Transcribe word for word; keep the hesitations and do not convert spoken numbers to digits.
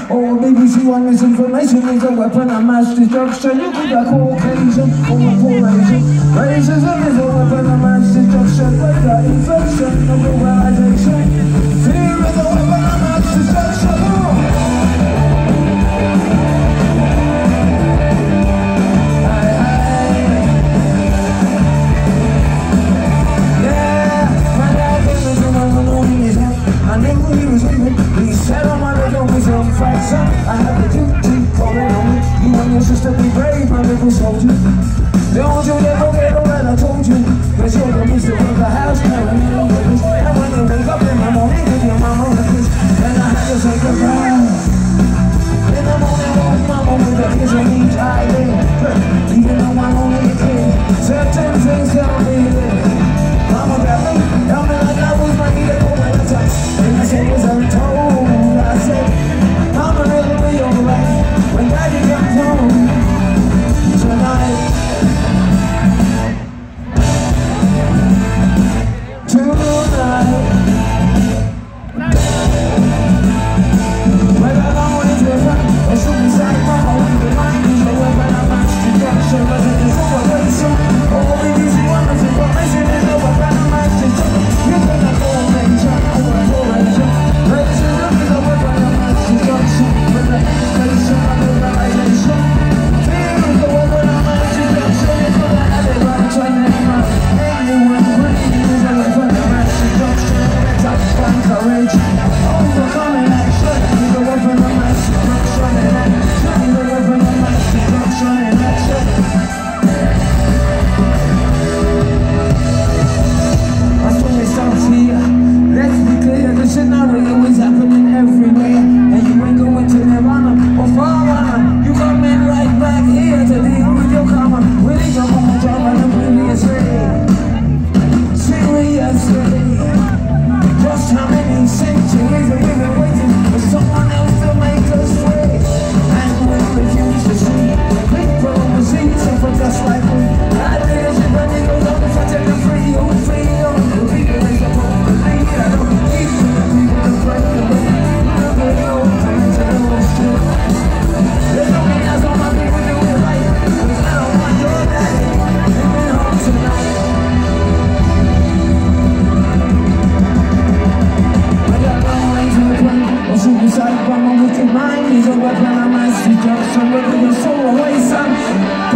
Or B B C One misinformation is a weapon of mass destruction. You could be Caucasian or a poor Asian. Racism is a weapon of mass destruction. Greater inflation of globalization. Fear is a weapon of mass destruction. I have the duty calling on me. You and your sister be brave, my little soldier. Don't you ever forget all that I told you. Cause you're the mister of the house, carrying on with this. And when you wake up in the morning, give your mama a kiss. And I have to say goodbye. In the morning, walk mama with a kiss on each eyelid. Even though I'm only a kid, certain things tell me this. Mama got me, tell me like I was my hero at the time. And I said, was untold. I said, Mama, it'll be alright when Daddy comes home tonight. Tonight. Well, I'm on it with her. A suicide mama with the mind is a weapon of mass destruction. But it is overration. Oh, B B C One misinformation is a weapon of mass destruction. You cannot go on nation or a corporation. Racism is a weapon of mass destruction. But the inflation of globalization. Fear is a weapon of mass destruction. It's gonna have it right on anyone. Anyone breathing is a weapon of mass destruction. It's up and courage. Overcoming action is a weapon of mass destruction. And action is a weapon of mass destruction. And action. I swear it starts here. Let's be clear, the scenario is happening everywhere. And you ain't going to Nirvana or Farwana. You coming right back here to deal with your karma. Really your own job and I'm really seriously. Seriously. Just how many centuries have we been waiting for someone else to make us free? And we refuse to see people overseas suffer just like we. Bad leadership and it goes on for ten and free. Who free? Who people is supposed to be? I don't need to the people to break the way. Look at the old things and the old shit. There's only as all my people do it right. Cause I don't want your daddy living home tonight. A suicide bomber with your mind is a weapon of mass destruction. But you're so away, son.